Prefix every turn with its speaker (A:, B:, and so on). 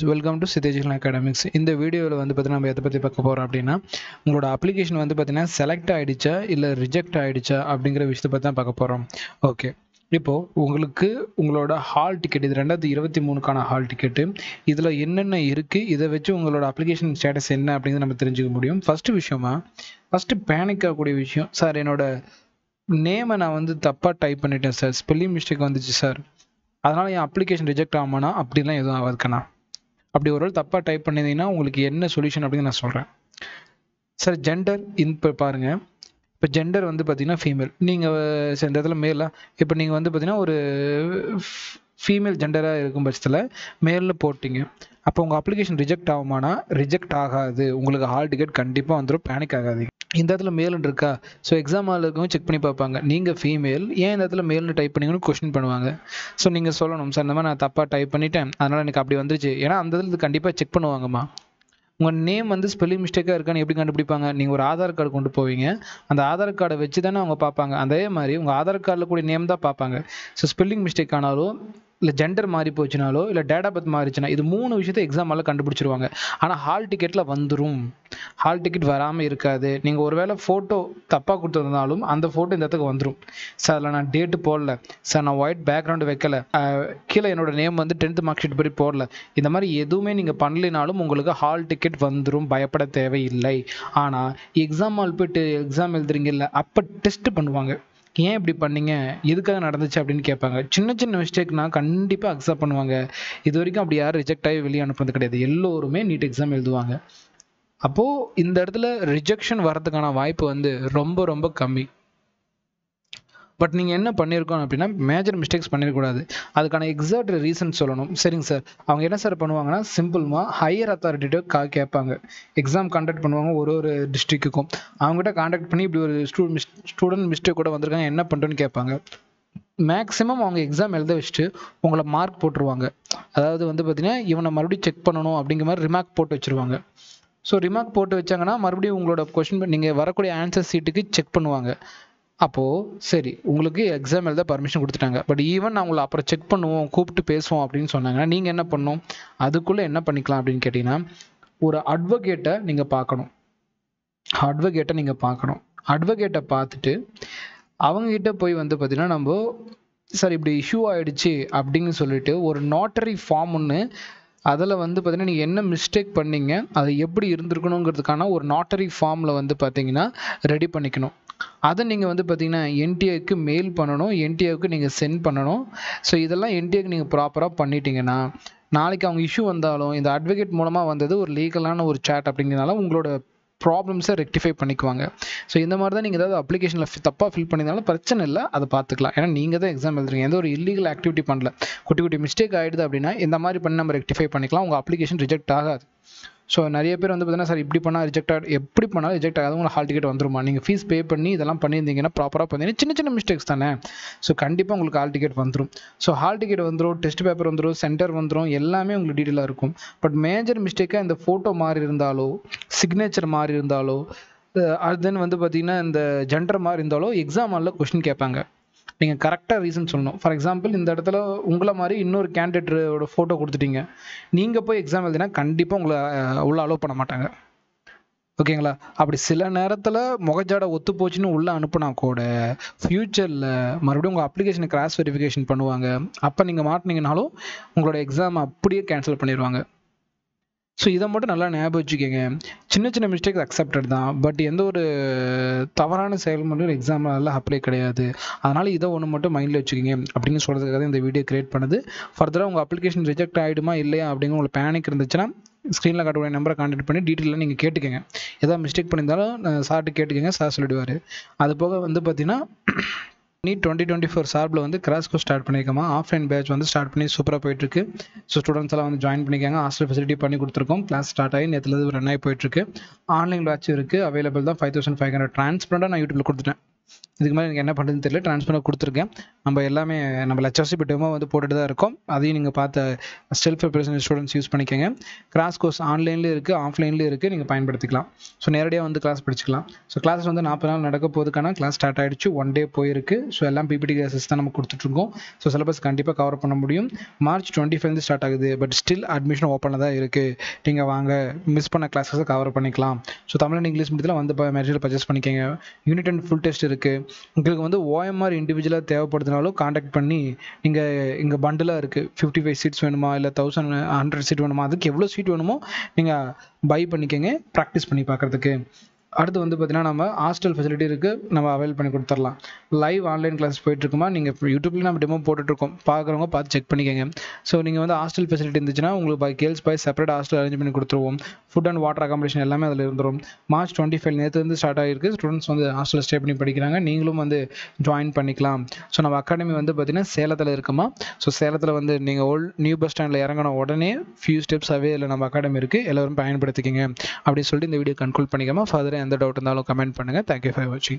A: Welcome to சித்தேஜிகல் academics. இந்த வீடியோவில் வந்து பார்த்தீங்கன்னா நம்ம எதை பற்றி பார்க்க போகிறோம் அப்படின்னா, உங்களோட அப்ளிகேஷன் வந்து பார்த்தீங்கன்னா செலக்ட் ஆகிடுச்சா இல்லை ரிஜெக்ட் ஆகிடுச்சா அப்படிங்கிற விஷயத்தை பற்றி தான் பார்க்க போகிறோம். ஓகே, இப்போது உங்களுக்கு உங்களோட ஹால் டிக்கெட், இது 2023க்கான ஹால் டிக்கெட்டு, இதில் என்னென்ன இருக்குது, இதை வச்சு உங்களோட அப்ளிகேஷன் ஸ்டேட்டஸ் என்ன அப்படிங்கிறத நம்ம தெரிஞ்சுக்க முடியும். ஃபஸ்ட்டு பேனிக் ஆகக்கூடிய விஷயம், சார் என்னோட நேமை நான் வந்து தப்பாக டைப் பண்ணிட்டேன் சார், ஸ்பெல்லிங் மிஸ்டேக் வந்துச்சு சார், அதனால் என் அப்ளிகேஷன் ரிஜெக்ட் ஆகுமானா? அப்படிலாம் எதுவும் ஆகாதுக்கண்ணா. அப்படி ஒரு வேளை தப்பாக டைப் பண்ணியிருந்தீங்கன்னா உங்களுக்கு என்ன சொல்யூஷன் அப்படின்னு நான் சொல்கிறேன். சார் ஜெண்டர் இப்போ பாருங்கள், இப்போ ஜெண்டர் வந்து பார்த்தீங்கன்னா ஃபீமேல், நீங்கள் இந்த இடத்துல மேலாக, இப்போ நீங்கள் வந்து பார்த்தீங்கன்னா ஒரு ஃபீமேல் ஜெண்டராக இருக்கும் பட்சத்தில் மேலில் போட்டிங்க, அப்போ உங்கள் அப்ளிகேஷன் ரிஜெக்ட் ஆகுமானா? ரிஜெக்ட் ஆகாது, உங்களுக்கு ஹால் டிக்கெட் கண்டிப்பாக வந்துடும், பேனிக் ஆகாது. இந்த இடத்துல மேல்னு இருக்கா, ஸோ எக்ஸாம் ஹாலில் இருக்கவங்க செக் பண்ணி பார்ப்பாங்க, நீங்கள் ஃபீமேல் ஏன் இந்த இடத்துல மேல்னு டைப் பண்ணிங்கன்னு கொஸ்டின் பண்ணுவாங்க. ஸோ நீங்கள் சொல்லணும், சார் இந்த மாதிரி நான் தப்பாக டைப் பண்ணிட்டேன், அதனால் எனக்கு அப்படி வந்துருச்சு. ஏன்னா அந்த இதில் கண்டிப்பாக செக் பண்ணுவாங்கம்மா. உங்கள் நேம் வந்து ஸ்பெல்லிங் மிஸ்டேக்காக இருக்கான்னு எப்படி கண்டுபிடிப்பாங்க? நீங்கள் ஒரு ஆதார் கார்டு கொண்டு போவீங்க, அந்த ஆதார் கார்டை வச்சு தானே அவங்க பார்ப்பாங்க. அதே மாதிரி உங்கள் ஆதார் கார்டில் கூடிய நேம் தான் பார்ப்பாங்க. ஸோ ஸ்பெல்லிங் மிஸ்டேக் ஆனாலும், இல்லை ஜெண்டர் மாறி போச்சுனாலோ, இல்லை டேட் ஆஃப் பர்த் மாறிச்சுன்னா, இது 3 விஷயத்தை எக்ஸாமால் கண்டுபிடிச்சிருவாங்க. ஆனால் ஹால் டிக்கெட்டில் வந்துடும், ஹால் டிக்கெட் வராமல் இருக்காது. நீங்கள் ஒரு வேளை ஃபோட்டோ தப்பாக கொடுத்துருந்தாலும் அந்த ஃபோட்டோ இந்த இடத்துக்கு வந்துடும். சார் அதில் நான் டேட்டு போடல சார், நான் ஒயிட் பேக்ரவுண்டு வைக்கல, கீழே என்னோட நேம் வந்து 10th மார்க் ஷீட் படி போடல, இந்த மாதிரி எதுவுமே நீங்கள் பண்ணலினாலும் உங்களுக்கு ஹால் டிக்கெட் வந்துடும், பயப்பட தேவையில்லை. ஆனால் எக்ஸாம் ஹால் போய்ட்டு எக்ஸாம் எழுதுறீங்கல்ல, அப்போ டெஸ்ட் பண்ணுவாங்க, ஏன் இப்படி பண்ணீங்க, எதுக்காக நடந்துச்சு அப்படின்னு கேட்பாங்க. சின்ன சின்ன மிஸ்டேக்னா கண்டிப்பாக அக்செப்ட் பண்ணுவாங்க. இது வரைக்கும் அப்படி யாரும் ரிஜெக்ட் ஆகி வெளியே அனுப்புறது கிடையாது, எல்லோருமே நீட் எக்ஸாம் எழுதுவாங்க. அப்போது இந்த இடத்துல ரிஜெக்ஷன் வர்றதுக்கான வாய்ப்பு வந்து ரொம்ப ரொம்ப கம்மி. பட் நீங்கள் என்ன பண்ணியிருக்கோம் அப்படின்னா, மேஜர் மிஸ்டேக்ஸ் பண்ணிடக்கூடாது. அதுக்கான எக்ஸாக்ட் ரீசன் சொல்லணும். சரிங்க சார், அவங்க என்ன சார் பண்ணுவாங்கன்னா, சிம்பிள்மாக ஹையர் அத்தாரிட்டிகிட்ட கேட்பாங்க. எக்ஸாம் கண்டக்ட் பண்ணுவாங்க ஒரு டிஸ்ட்ரிக்ட்டுக்கும், அவங்ககிட்ட கான்டாக்ட் பண்ணி இப்படி ஒரு ஸ்டூடெண்ட் மிஸ்டேக் கூட வந்திருக்காங்க, என்ன பண்ணுறேன்னு கேட்பாங்க. மேக்ஸிமம் அவங்க எக்ஸாம் எழுத வச்சுட்டு உங்களை மார்க் போட்டுருவாங்க. அதாவது வந்து பார்த்தீங்கன்னா, இவனை மறுபடியும் செக் பண்ணணும் அப்படிங்கிற மாதிரி ரிமார்க் போட்டு வச்சுருவாங்க. ஸோ ரிமார்க் போட்டு வச்சாங்கன்னா மறுபடியும் உங்களோட கொஷின் நீங்கள் வரக்கூடிய ஆன்சர் சீட்டுக்கு செக் பண்ணுவாங்க. அப்போது சரி, உங்களுக்கு எக்ஸாம் எழுத பர்மிஷன் கொடுத்துட்டாங்க, பட் ஈவன் நான் உங்களை அப்புறம் செக் பண்ணுவோம், கூப்பிட்டு பேசுவோம் அப்படின்னு சொன்னாங்கன்னா நீங்கள் என்ன பண்ணணும்? அதுக்குள்ளே என்ன பண்ணிக்கலாம் அப்படின்னு கேட்டிங்கன்னா, ஒரு அட்வொகேட்டை நீங்கள் பார்க்கணும். அட்வொகேட்டை பார்த்துட்டு அவங்ககிட்ட போய் வந்து பார்த்தீங்கன்னா, நம்ம சார் இப்படி இஷ்யூ ஆகிடுச்சு அப்படின்னு சொல்லிட்டு ஒரு நோட்டரி ஃபார்ம் ஒன்று, அதில் வந்து பார்த்தீங்கன்னா நீங்கள் என்ன மிஸ்டேக் பண்ணீங்க, அது எப்படி இருந்திருக்கணுங்கிறதுக்கான ஒரு நாட்டரி ஃபார்மில் வந்து பார்த்தீங்கன்னா ரெடி பண்ணிக்கணும். அதை நீங்கள் வந்து பார்த்தீங்கன்னா என்டிஏக்கு மெயில் பண்ணணும், என்டிஏவுக்கு நீங்கள் சென்ட் பண்ணணும். ஸோ இதெல்லாம் என்டிஏக்கு நீங்கள் ப்ராப்பராக பண்ணிட்டீங்கன்னா, நாளைக்கு அவங்க இஷ்யூ வந்தாலும் இந்த அட்வொகேட் மூலமாக வந்தது ஒரு லீகலான ஒரு சேட் அப்படிங்கிறதுனால உங்களோட ப்ராப்ளம்ஸை ரெக்டிஃபை பண்ணிக்குவாங்க. ஸோ இந்த மாதிரி தான் நீங்கள் ஏதாவது அப்ளிகேஷனில் தப்பாக ஃபில் பண்ணியிருந்தாலும் பிரச்சனை இல்லை, அதை பார்த்துக்கலாம். ஏன்னா நீங்கள் தான் எக்ஸாம் எழுதுறீங்க, எந்த ஒரு இல்லீகல் ஆக்டிவிட்டி பண்ணல. குட்டி மிஸ்டேக் ஆகிடுது அப்படின்னா இந்த மாதிரி பண்ணி நம்ம ரெக்டிஃபை பண்ணிக்கலாம், உங்கள் அப்ளிகேஷன் ரிஜெக்ட் ஆகாது. ஸோ நிறைய பேர் வந்து பார்த்தீங்கன்னா, சார் இப்படி பண்ணால் ரிஜெக்ட் ஆகிடும், எப்படி பண்ணாலும் ரிஜெக்ட் ஆகாது, உங்களுக்கு ஹால் டிக்கெட் வந்துருமா? நீங்கள் ஃபீஸ் பே பண்ணி இதெல்லாம் பண்ணியிருந்தீங்கன்னா, ப்ராப்பராக பண்ணிங்கன்னா, சின்ன மிஸ்டேக்ஸ் தானே. ஸோ கண்டிப்பாக உங்களுக்கு ஹால் டிக்கெட் வந்துடும். ஸோ ஹால் டிக்கெட் வந்துடும், டெஸ்ட் பேப்பர் வந்துடும், சென்டர் வந்துடும், எல்லாமே உங்களுக்கு டீட்டெயிலாக இருக்கும். பட் மேஜர் மிஸ்டேக்காக இந்த ஃபோட்டோ மாறி இருந்தாலோ, சிக்னேச்சர் மாறி இருந்தாலோ, தென் வந்து பார்த்தீங்கன்னா இந்த ஜெண்டர் மாறி இருந்தாலோ எக்ஸாம் ஹாலில் கொஸ்டின் கேட்பாங்க. நீங்கள் கரெக்டாக ரீசன் சொல்லணும். ஃபார் எக்ஸாம்பிள், இந்த இடத்துல உங்களை மாதிரி இன்னொரு கேண்டிடேட்டோட ஃபோட்டோ கொடுத்துட்டீங்க, நீங்கள் போய் எக்ஸாம் எழுதினா கண்டிப்பாக உங்களை உள்ளே அலோவ் பண்ண மாட்டாங்க. ஓகேங்களா? அப்படி சில நேரத்தில் முகஜாடை ஒத்து போச்சுன்னு உள்ளே அனுப்புனா கூட ஃப்யூச்சரில் மறுபடியும் உங்கள் அப்ளிகேஷனை கிராஸ் வெரிஃபிகேஷன் பண்ணுவாங்க. அப்போ நீங்கள் மாட்டினீங்கனாலும் உங்களோட எக்ஸாம் அப்படியே கேன்சல் பண்ணிடுவாங்க. ஸோ இதை மட்டும் நல்லா ஞாபகம் வச்சுக்கோங்க. சின்ன மிஸ்டேக்ஸ் அக்செப்டட் தான், பட் எந்த ஒரு தவறான செயல்முறையும் எக்ஸாமில் அப்ளை கிடையாது. அதனால் இதை ஒன்று மட்டும் மைண்டில் வச்சுக்கோங்க அப்படின்னு சொல்கிறதுக்காக இந்த வீடியோ கிரியேட் பண்ணுது. ஃபர்தராக உங்கள் அப்ளிகேஷன் ரிஜெக்ட் ஆகிடுமா இல்லையா அப்படிங்கிற உங்களுக்கு பேனிக் இருந்துச்சுன்னா ஸ்க்ரீனில் காட்டக்கூடிய நம்பரை கான்டாக்ட் பண்ணி டீட்டெயிலாக நீங்கள் கேட்டுக்கோங்க. எதாவது மிஸ்டேக் பண்ணியிருந்தாலும் சார்ட்டு கேட்டுக்கோங்க, சார் சொல்லிடுவார். அது போக வந்து பார்த்தீங்கன்னா, நீட் 2024 சார்பில் வந்து கிராஸ் கோர்ஸ் ஸ்டார்ட் பண்ணியிருக்கோமா, ஆஃப்லைன் பேட்ச் வந்து ஸ்டார்ட் பண்ணி சூப்பராக போயிட்டுருக்கு. ஸோ ஸ்டூடெண்ட்ஸ் எல்லாம் வந்து ஜாயின் பண்ணிக்காங்க, ஹாஸ்டல் ஃபெசிலிட்டி பண்ணி கொடுத்துருக்கோம். கிளாஸ் ஸ்டார்ட் ஆகி நேற்றுலேருந்து ரன் ஆகி போயிட்டுருக்கு. ஆன்லைன் பேட்ச் இருக்குது, அவைலபிள் தான். 5500 டிரான்ஸ்பரண்டாக நான் யூடியூப்பில் கொடுத்துட்டேன். இதுக்கு மேலே எனக்கு என்ன பண்ணுறதுன்னு தெரியல. ட்ரான்ஸ்ஃபர் கொடுத்துருக்கேன். நம்ம எல்லாமே நம்ம லெக்சர்ஷிப் டெமோ வந்து போட்டுட்டு தான் இருக்கோம். அதையும் நீங்கள் பார்த்த செல்ஃப் ப்ரிப்பரேஷன் ஸ்டூடெண்ட்ஸ் யூஸ் பண்ணிக்கோங்க. கிராஸ் கோர்ஸ் ஆன்லைன்லேயும் இருக்குது, ஆஃப்லைன்லேயும் இருக்குது, நீங்கள் பயன்படுத்திக்கலாம். ஸோ நேரடியாக வந்து கிளாஸ் படிச்சுக்கலாம். ஸோ கிளாஸஸ் வந்து 40 நாள் நடக்க போதுக்கான கிளாஸ் ஸ்டார்ட் ஆகிடுச்சு. 1 டே போயிருக்கு. ஸோ எல்லாம் பிபிடி கிளாஸஸ் தான் நம்ம கொடுத்துட்ருக்கோம். ஸோ சிலபஸ் கண்டிப்பாக கவர் பண்ண முடியும். March 25 ஸ்டார்ட் ஆகுது. பட் ஸ்டில் அட்மிஷன் ஓப்பனில் தான் இருக்குது. நீங்கள் வாங்க, மிஸ் பண்ண கிளாஸஸை கவர் பண்ணிக்கலாம். ஸோ தமிழ் அண்ட் இங்கிலீஷ் மீடியத்தில் வந்து மெட்டீரியல் பர்ச்சேஸ் பண்ணிக்கோங்க. யூனிட் அண்ட் ஃபுல் டெஸ்ட் இருக்குது. உங்களுக்கு வந்து ஓஎம்ஆர் இண்டிவிஜுவலாக தேவைப்படுதுனாலும் காண்டாக்ட் பண்ணி நீங்கள் இங்கே பண்டிலாக இருக்குது 55 சீட்ஸ் வேணுமா இல்லை 1100 சீட் வேணுமா, அதுக்கு எவ்வளோ சீட் வேணுமோ நீங்கள் பை பண்ணிக்கோங்க ப்ராக்டிஸ் பண்ணி பார்க்குறதுக்கு. அடுத்து வந்து பார்த்தீங்கன்னா நம்ம ஹாஸ்டல் ஃபெசிலிட்டி இருக்குது, நம்ம அவைல் பண்ணி கொடுத்துடலாம். லைவ் ஆன்லைன் கிளாஸ் போயிட்டுருக்குமா, நீங்கள் யூடியூப்லேயும் நம்ம டெமோ போட்டுட்ருக்கோம், பார்க்குறவங்க பார்த்து செக் பண்ணிக்கோங்க. ஸோ நீங்கள் வந்து ஹாஸ்டல் ஃபெசிலிட்டி இருந்துச்சுன்னா உங்களுக்கு பை girls boys separate hostel arrange பண்ணி கொடுத்துருவோம். ஃபுட் அண்ட் வாட்டர் அகாமடேஷன் எல்லாமே அதில் இருந்துடும். March 25 நேற்று ஸ்டார்ட் ஆகிருக்கு. ஸ்டூடெண்ட்ஸ் வந்து ஹாஸ்டலில் ஸ்டே பண்ணி படிக்கிறாங்க. நீங்களும் வந்து ஜாயின் பண்ணிக்கலாம். ஸோ நம்ம அகாடமி வந்து பார்த்தீங்கன்னா சேலத்தில் இருக்குமா. ஸோ சேலத்தில் வந்து நீங்கள் நியூ பஸ் ஸ்டாண்டில் இறங்கின உடனே ஃபியூ ஸ்டெப்ஸ் அவே இல்லை நம்ம அகாடமி இருக்குது, எல்லோரும் பயன்படுத்திக்கங்க அப்படின்னு சொல்லிட்டு இந்த வீடியோ கன்க்ளூட் பண்ணிக்காமல் ஃபர்தராக எந்த டவுட் இருந்தாலும் கமெண்ட் பண்ணுங்கள். தேங்க்யூ ஃபார் வாட்சிங்.